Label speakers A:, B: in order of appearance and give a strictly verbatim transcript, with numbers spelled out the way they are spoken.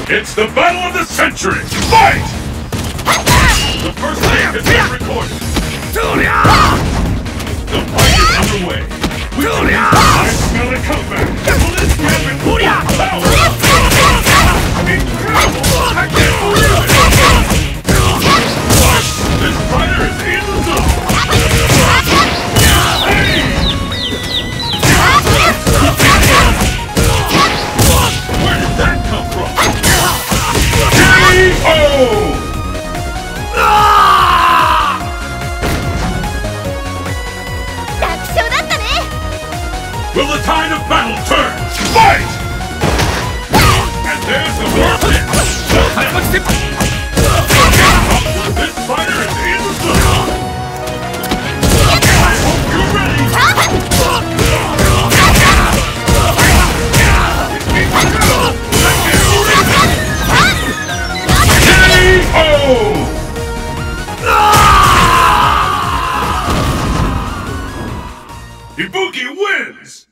A: It's the battle of the century! Fight! The first wave has been recorded. The fight is underway. We can smell a comeback. Will this man with full power? Incredible! I can't believe it! This fighter is in the zone! Hey! Where did that come from? K O! Will the tide of battle turn? Fight! And there's the warfare! This fighter is in the zone! I hope you're ready! K O! Ibuki wins!